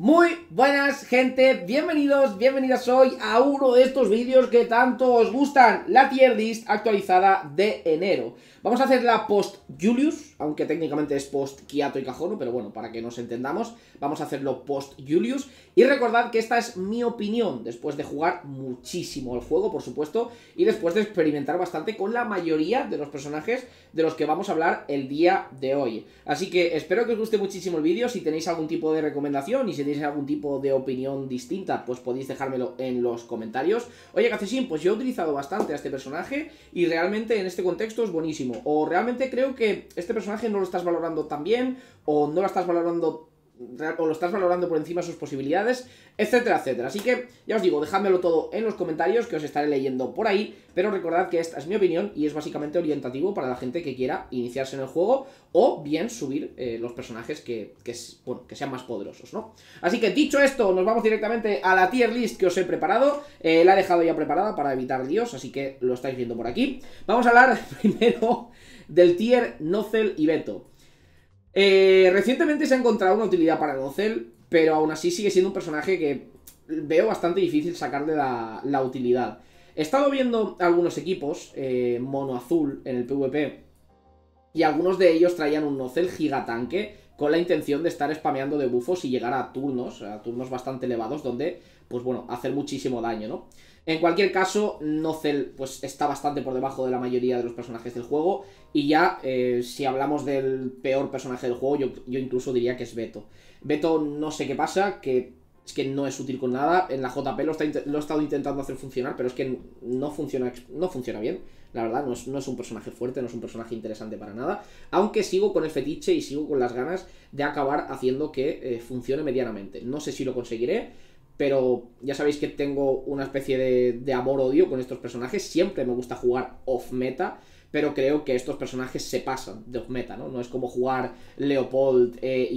Muy buenas gente, bienvenidas hoy a uno de estos vídeos que tanto os gustan, la tier list actualizada de enero. Vamos a hacer la post Julius, aunque técnicamente es post Kiato y Cajono, pero bueno, para que nos entendamos, vamos a hacerlo post Julius. Y recordad que esta es mi opinión, después de jugar muchísimo el juego, por supuesto, y después de experimentar bastante con la mayoría de los personajes de los que vamos a hablar el día de hoy. Así que espero que os guste muchísimo el vídeo. Si tenéis algún tipo de recomendación y si tenéis algún tipo de opinión distinta, pues podéis dejármelo en los comentarios. Oye, Cacesín, pues yo he utilizado bastante a este personaje y realmente en este contexto es buenísimo. O realmente creo que este personaje no lo estás valorando tan bien, o no lo estás valorando, o lo estás valorando por encima de sus posibilidades, etcétera, etcétera. Así que, ya os digo, dejádmelo todo en los comentarios, que os estaré leyendo por ahí, pero recordad que esta es mi opinión y es básicamente orientativo para la gente que quiera iniciarse en el juego o bien subir los personajes que sean más poderosos, ¿no? Así que, dicho esto, nos vamos directamente a la tier list que os he preparado. La he dejado ya preparada para evitar líos, así que lo estáis viendo por aquí. Vamos a hablar primero del tier Nozel y Beto. Recientemente se ha encontrado una utilidad para Nozel, pero aún así sigue siendo un personaje que veo bastante difícil sacarle la utilidad. He estado viendo algunos equipos mono azul en el PvP y algunos de ellos traían un Nozel gigatanque con la intención de estar spameando de bufos y llegar a turnos bastante elevados donde, pues bueno, hacer muchísimo daño, ¿no? En cualquier caso, Nozel pues está bastante por debajo de la mayoría de los personajes del juego. Y ya, si hablamos del peor personaje del juego, yo incluso diría que es Beto. Beto no sé qué pasa, que es que no es útil con nada. En la JP lo he estado intentando hacer funcionar, pero es que no funciona bien. La verdad, no es un personaje fuerte, no es un personaje interesante para nada. Aunque sigo con el fetiche y sigo con las ganas de acabar haciendo que funcione medianamente. No sé si lo conseguiré, pero ya sabéis que tengo una especie de amor-odio con estos personajes. Siempre me gusta jugar off-meta, pero creo que estos personajes se pasan de off-meta, ¿no? No es como jugar Leopold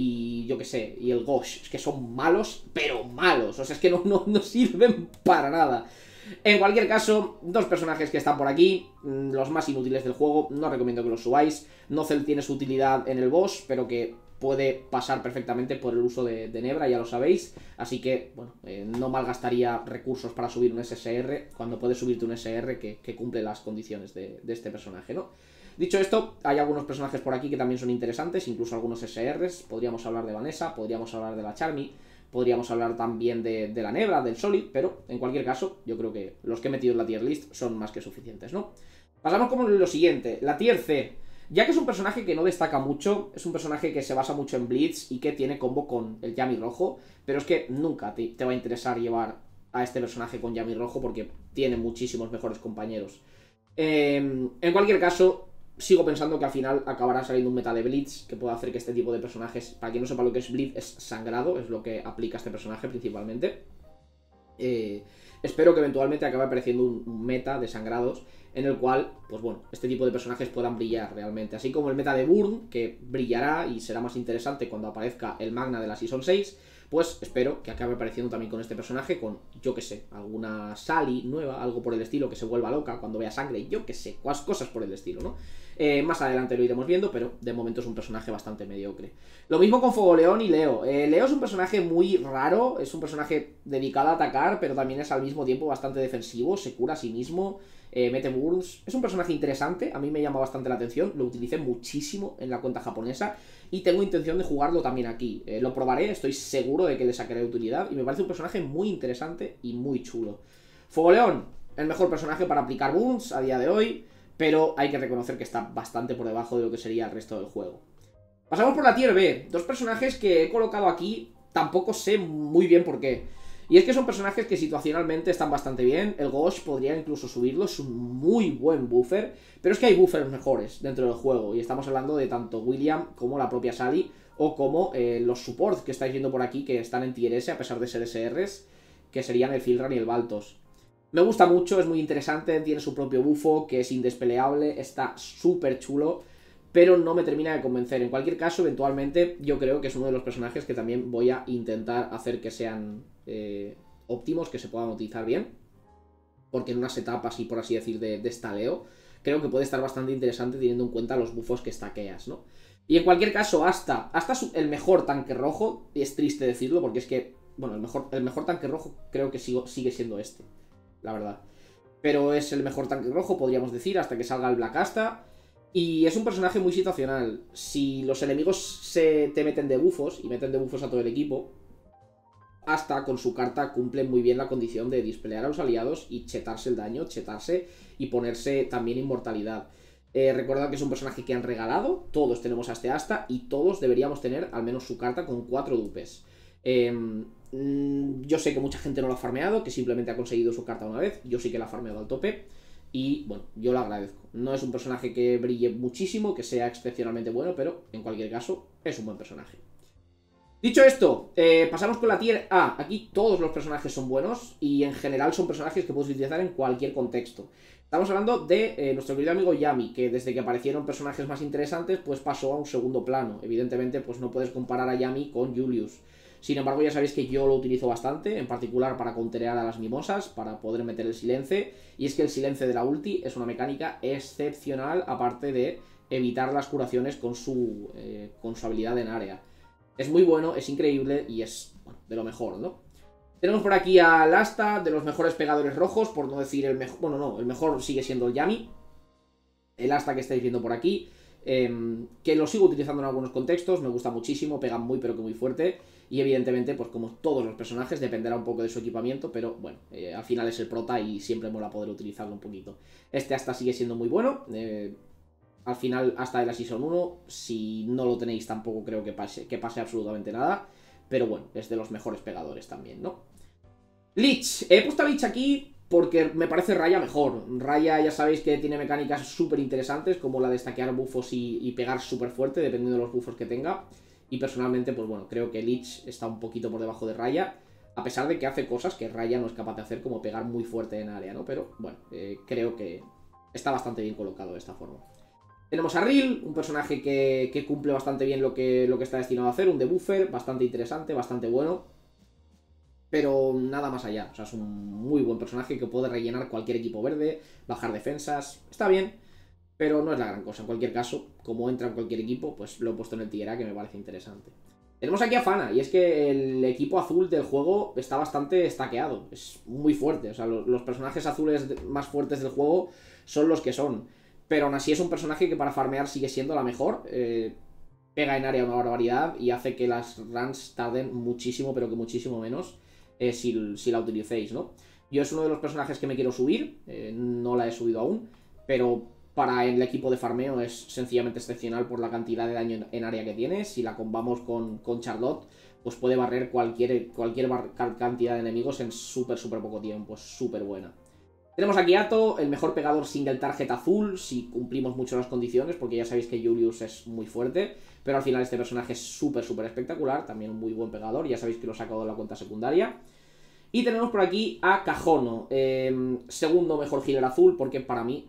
y yo qué sé, y el Gosh. Es que son malos, pero malos. O sea, es que no sirven para nada. En cualquier caso, dos personajes que están por aquí, los más inútiles del juego. No recomiendo que los subáis. Nozel tiene su utilidad en el boss, pero que puede pasar perfectamente por el uso de Nebra, ya lo sabéis. Así que, bueno, no malgastaría recursos para subir un SSR cuando puedes subirte un SR que cumple las condiciones de este personaje, ¿no? Dicho esto, hay algunos personajes por aquí que también son interesantes, incluso algunos SRs. Podríamos hablar de Vanessa, podríamos hablar de la Charmy, podríamos hablar también de la Nebra, del Solid, pero en cualquier caso, yo creo que los que he metido en la tier list son más que suficientes, ¿no? Pasamos con lo siguiente, la tier C. Ya que es un personaje que no destaca mucho, es un personaje que se basa mucho en Blitz y que tiene combo con el Yami rojo, pero es que nunca te va a interesar llevar a este personaje con Yami rojo porque tiene muchísimos mejores compañeros. En cualquier caso, sigo pensando que al final acabará saliendo un meta de Blitz que pueda hacer que este tipo de personajes, para quien no sepa lo que es Blitz, es sangrado, es lo que aplica este personaje principalmente. Espero que eventualmente acabe apareciendo un meta de sangrados en el cual, pues bueno, este tipo de personajes puedan brillar realmente. Así como el meta de Burn, que brillará y será más interesante cuando aparezca el Magna de la Season 6, pues espero que acabe apareciendo también con este personaje, con, yo que sé, alguna Sally nueva, algo por el estilo, que se vuelva loca cuando vea sangre, yo que sé, cosas por el estilo, ¿no? Más adelante lo iremos viendo, pero de momento es un personaje bastante mediocre. Lo mismo con Fogoleón y Leo. Leo es un personaje muy raro, es un personaje dedicado a atacar, pero también es al mismo tiempo bastante defensivo, se cura a sí mismo, mete burns. Es un personaje interesante, a mí me llama bastante la atención, lo utilicé muchísimo en la cuenta japonesa y tengo intención de jugarlo también aquí. Lo probaré, estoy seguro de que le sacaré utilidad y me parece un personaje muy interesante y muy chulo. Fogoleón, el mejor personaje para aplicar burns a día de hoy, pero hay que reconocer que está bastante por debajo de lo que sería el resto del juego. Pasamos por la tier B, dos personajes que he colocado aquí, tampoco sé muy bien por qué. Y es que son personajes que situacionalmente están bastante bien. El Ghosh podría incluso subirlo, es un muy buen buffer, pero es que hay buffers mejores dentro del juego. Y estamos hablando de tanto William como la propia Sally, o como los supports que estáis viendo por aquí, que están en tier S a pesar de ser SRs, que serían el Filran y el Baltos. Me gusta mucho, es muy interesante, tiene su propio bufo, que es indespeleable, está súper chulo, pero no me termina de convencer. En cualquier caso, eventualmente, yo creo que es uno de los personajes que también voy a intentar hacer que sean óptimos, que se puedan utilizar bien, porque en una setup así, por así decir, de estaleo, creo que puede estar bastante interesante teniendo en cuenta los bufos que stackeas, ¿no? Y en cualquier caso, hasta el mejor tanque rojo, y es triste decirlo porque es que, bueno, el mejor tanque rojo creo que sigue siendo este, la verdad. Pero es el mejor tanque rojo, podríamos decir, hasta que salga el Black Asta. Y es un personaje muy situacional. Si los enemigos te meten debuffos, y meten debuffos a todo el equipo, Asta con su carta cumple muy bien la condición de dispelear a los aliados y chetarse el daño, chetarse y ponerse también inmortalidad. Recordad que es un personaje que han regalado, todos tenemos a este Asta y todos deberíamos tener al menos su carta con 4 dupes. Yo sé que mucha gente no lo ha farmeado, que simplemente ha conseguido su carta una vez, yo sí que la he farmeado al tope. Y bueno, yo lo agradezco. No es un personaje que brille muchísimo, que sea excepcionalmente bueno, pero en cualquier caso es un buen personaje. Dicho esto, pasamos con la tier A. Aquí todos los personajes son buenos y en general son personajes que puedes utilizar en cualquier contexto. Estamos hablando de nuestro querido amigo Yami, que desde que aparecieron personajes más interesantes, pues pasó a un segundo plano. Evidentemente, pues no puedes comparar a Yami con Julius. Sin embargo, ya sabéis que yo lo utilizo bastante, en particular para counterear a las mimosas, para poder meter el silencio. Y es que el silencio de la ulti es una mecánica excepcional, aparte de evitar las curaciones con su habilidad en área. Es muy bueno, es increíble y es, bueno, de lo mejor, ¿no? Tenemos por aquí al Asta, de los mejores pegadores rojos, por no decir el mejor. Bueno, no, el mejor sigue siendo el Yami. El Asta que estáis viendo por aquí, que lo sigo utilizando en algunos contextos, me gusta muchísimo, pega muy pero que muy fuerte. Y evidentemente, pues como todos los personajes, dependerá un poco de su equipamiento, pero bueno, al final es el prota y siempre mola poder utilizarlo un poquito. Este Asta sigue siendo muy bueno. Al final, hasta de la Season 1, si no lo tenéis tampoco creo que pase absolutamente nada. Pero bueno, es de los mejores pegadores también, ¿no? Lich. He puesto a Lich aquí porque me parece Raya mejor. Raya ya sabéis que tiene mecánicas súper interesantes, como la de stackear buffos y pegar súper fuerte, dependiendo de los buffos que tenga. Y personalmente, pues bueno, creo que Lich está un poquito por debajo de Raya, a pesar de que hace cosas que Raya no es capaz de hacer, como pegar muy fuerte en área, ¿no? Pero bueno, creo que está bastante bien colocado de esta forma. Tenemos a Ril, un personaje que cumple bastante bien lo que está destinado a hacer, un debuffer, bastante interesante, bastante bueno, pero nada más allá. O sea, es un muy buen personaje que puede rellenar cualquier equipo verde, bajar defensas, está bien, pero no es la gran cosa. En cualquier caso, como entra en cualquier equipo, pues lo he puesto en el tier A, que me parece interesante. Tenemos aquí a Fana, y es que el equipo azul del juego está bastante estaqueado, es muy fuerte. O sea, los personajes azules más fuertes del juego son los que son. Pero aún así es un personaje que para farmear sigue siendo la mejor. Pega en área una barbaridad y hace que las runs tarden muchísimo, pero que muchísimo menos si la utilicéis, ¿no? Yo es uno de los personajes que me quiero subir, no la he subido aún, pero para el equipo de farmeo es sencillamente excepcional por la cantidad de daño en área que tiene. Si la combamos con Charlotte, pues puede barrer cualquier cantidad de enemigos en súper poco tiempo, es súper buena. Tenemos aquí a Atto, el mejor pegador single target azul, si cumplimos mucho las condiciones, porque ya sabéis que Julius es muy fuerte, pero al final este personaje es súper espectacular, también un muy buen pegador, ya sabéis que lo he sacado de la cuenta secundaria. Y tenemos por aquí a Cajono, segundo mejor healer azul, porque para mí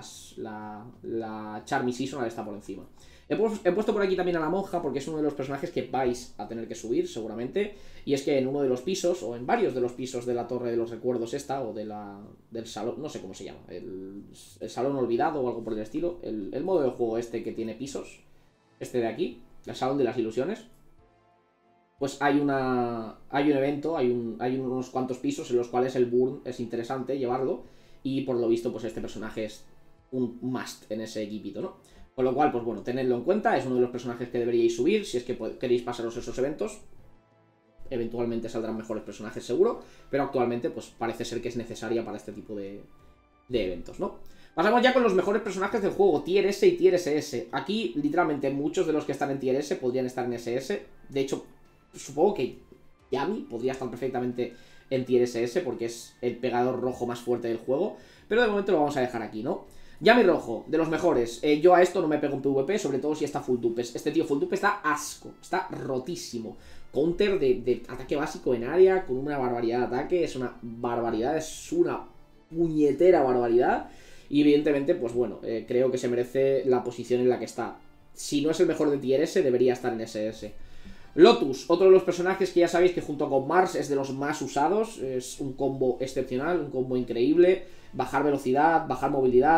la Charmy Seasonal está por encima. He puesto por aquí también a la monja porque es uno de los personajes que vais a tener que subir seguramente. Y es que en uno de los pisos, o en varios de los pisos de la Torre de los Recuerdos esta, o del salón, no sé cómo se llama, el salón olvidado o algo por el estilo, el modo de juego este que tiene pisos, este de aquí, el salón de las ilusiones, pues hay un evento, hay unos cuantos pisos en los cuales el burn es interesante llevarlo. Y por lo visto, pues este personaje es un must en ese equipito, ¿no? Con lo cual, pues bueno, tenedlo en cuenta, es uno de los personajes que deberíais subir si es que queréis pasaros esos eventos. Eventualmente saldrán mejores personajes seguro, pero actualmente pues parece ser que es necesaria para este tipo de eventos, ¿no? Pasamos ya con los mejores personajes del juego, Tier S y Tier SS. Aquí, literalmente, muchos de los que están en Tier S podrían estar en SS. De hecho, supongo que Yami podría estar perfectamente en Tier SS porque es el pegador rojo más fuerte del juego. Pero de momento lo vamos a dejar aquí, ¿no? Yami rojo, de los mejores. Yo a esto no me pego en PvP, sobre todo si está full dupes. Este tío full dupes está asco, está rotísimo. Counter de ataque básico en área, con una barbaridad de ataque. Es una barbaridad, es una puñetera barbaridad. Y evidentemente, pues bueno, creo que se merece la posición en la que está. Si no es el mejor de Tier S, debería estar en SS. Lotus, otro de los personajes que ya sabéis que junto con Mars es de los más usados. Es un combo excepcional, un combo increíble. Bajar velocidad, bajar movilidad.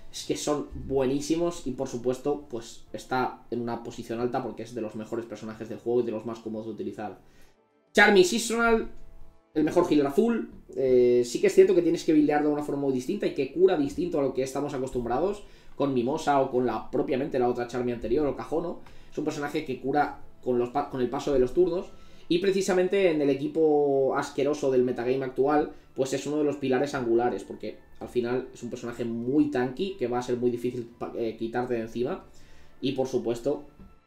es que son buenísimos y por supuesto pues está en una posición alta porque es de los mejores personajes del juego y de los más cómodos de utilizar. Charmy Seasonal, el mejor healer azul. Sí que es cierto que tienes que buildearlo de una forma muy distinta y que cura distinto a lo que estamos acostumbrados con Mimosa o con propiamente la otra Charmy anterior o Cajono. Es un personaje que cura con el paso de los turnos. Y precisamente en el equipo asqueroso del metagame actual, pues es uno de los pilares angulares, porque al final es un personaje muy tanky, que va a ser muy difícil quitarte de encima. Y por supuesto,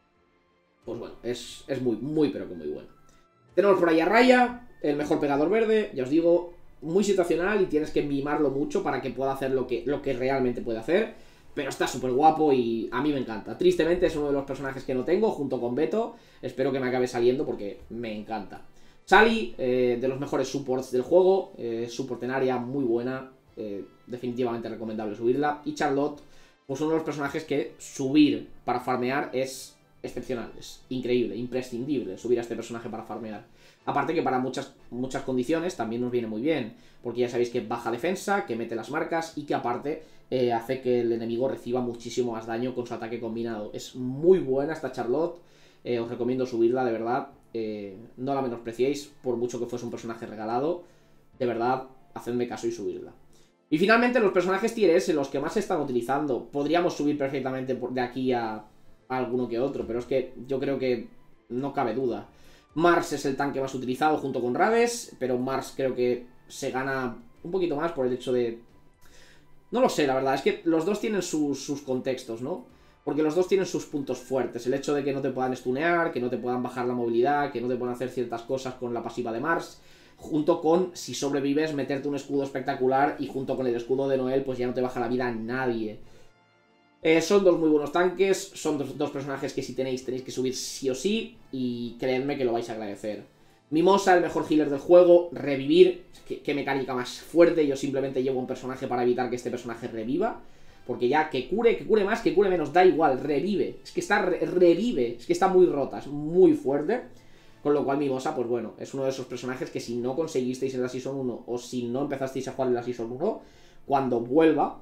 pues bueno, es muy pero que muy bueno. Tenemos por ahí a Raya, el mejor pegador verde, ya os digo, muy situacional y tienes que mimarlo mucho para que pueda hacer lo que realmente puede hacer. Pero está súper guapo y a mí me encanta. Tristemente es uno de los personajes que no tengo, junto con Beto. Espero que me acabe saliendo porque me encanta. Sally, de los mejores supports del juego. Support en área, muy buena. Definitivamente recomendable subirla. Y Charlotte, pues uno de los personajes que subir para farmear es excepcional. Es increíble, imprescindible subir a este personaje para farmear. Aparte que para muchas condiciones también nos viene muy bien. Porque ya sabéis que baja defensa, que mete las marcas y que aparte hace que el enemigo reciba muchísimo más daño con su ataque combinado. Es muy buena esta Charlotte. Os recomiendo subirla, de verdad. No la menospreciéis, por mucho que fuese un personaje regalado. De verdad, hacedme caso y subirla. Y finalmente los personajes tier S, los que más se están utilizando. Podríamos subir perfectamente de aquí a alguno que otro, pero es que yo creo que no cabe duda. Mars es el tanque más utilizado junto con Rades, pero Mars creo que se gana un poquito más por el hecho de... No lo sé, la verdad, es que los dos tienen sus contextos, ¿no? Porque los dos tienen sus puntos fuertes. El hecho de que no te puedan stunear, que no te puedan bajar la movilidad, que no te puedan hacer ciertas cosas con la pasiva de Mars. Junto con, si sobrevives, meterte un escudo espectacular y junto con el escudo de Noel, pues ya no te baja la vida a nadie. Son dos muy buenos tanques, son dos personajes que si tenéis que subir sí o sí y creedme que lo vais a agradecer. Mimosa, el mejor healer del juego, revivir, qué mecánica más fuerte, yo simplemente llevo un personaje para evitar que este personaje reviva, porque ya que cure más, que cure menos, da igual, revive, es que revive, es que está muy rota, es muy fuerte, con lo cual Mimosa, pues bueno, es uno de esos personajes que si no conseguisteis en la Season 1 o si no empezasteis a jugar en la Season 1, cuando vuelva...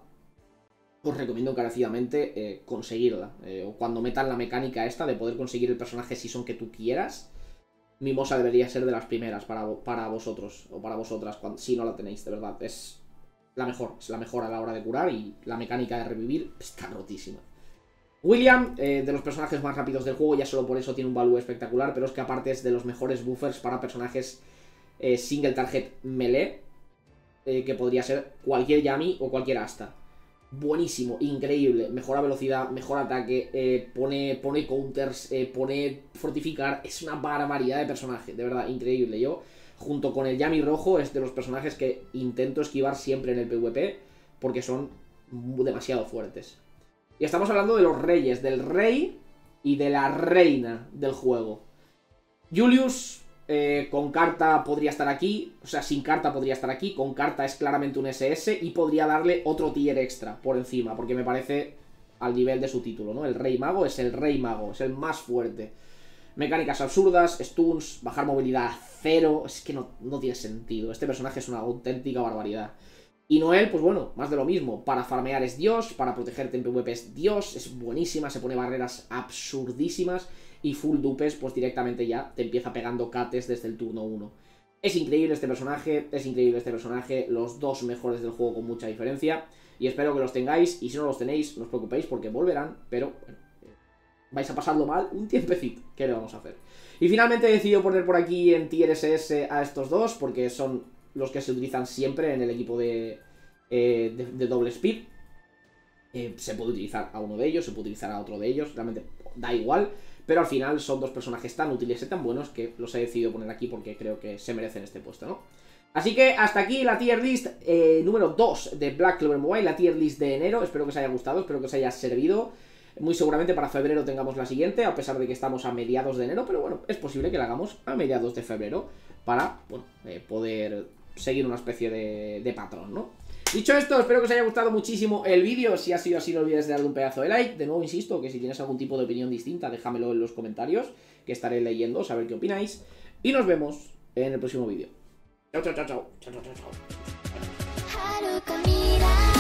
os recomiendo encarecidamente conseguirla. O cuando metan la mecánica esta de poder conseguir el personaje Season que tú quieras, Mimosa debería ser de las primeras para vosotros o para vosotras, si no la tenéis, de verdad. Es la mejor a la hora de curar y la mecánica de revivir está rotísima. William, de los personajes más rápidos del juego, ya solo por eso tiene un value espectacular, pero es que aparte es de los mejores buffers para personajes single target melee, que podría ser cualquier Yami o cualquier Asta. Buenísimo, increíble, mejora velocidad, mejor ataque, pone counters, pone fortificar, es una barbaridad de personaje, de verdad, increíble. Yo, junto con el Yami rojo, es de los personajes que intento esquivar siempre en el PvP, porque son demasiado fuertes. Y estamos hablando de los reyes, del rey y de la reina del juego. Julius... con carta podría estar aquí, o sea, sin carta podría estar aquí, con carta es claramente un SS y podría darle otro tier extra por encima, porque me parece al nivel de su título, ¿no? El Rey Mago es el Rey Mago, es el más fuerte. Mecánicas absurdas, stuns, bajar movilidad a 0, es que no tiene sentido, este personaje es una auténtica barbaridad. Y Noel, pues bueno, más de lo mismo, para farmear es Dios, para protegerte en PvP es Dios, es buenísima, se pone barreras absurdísimas. Y full dupes, pues directamente ya te empieza pegando cates desde el turno 1. Es increíble este personaje, los dos mejores del juego con mucha diferencia. Y espero que los tengáis, y si no los tenéis, no os preocupéis porque volverán, pero bueno, vais a pasarlo mal un tiempecito, ¿qué le vamos a hacer? Y finalmente he decidido poner por aquí en tier SS a estos dos, porque son los que se utilizan siempre en el equipo de doble speed. Se puede utilizar a uno de ellos, se puede utilizar a otro de ellos, realmente da igual. Pero al final son dos personajes tan útiles y tan buenos que los he decidido poner aquí porque creo que se merecen este puesto, ¿no? Así que hasta aquí la tier list número 2 de Black Clover Mobile, la tier list de enero. Espero que os haya gustado, espero que os haya servido. Muy seguramente para febrero tengamos la siguiente, a pesar de que estamos a mediados de enero. Pero bueno, es posible que la hagamos a mediados de febrero para, bueno, poder seguir una especie de patrón, ¿no? Dicho esto, espero que os haya gustado muchísimo el vídeo. Si ha sido así, no olvides de darle un pedazo de like. De nuevo, insisto, que si tienes algún tipo de opinión distinta, déjamelo en los comentarios, que estaré leyendo, saber qué opináis. Y nos vemos en el próximo vídeo. Chao, chao, chao, chao. Chao, chao, chao, chao.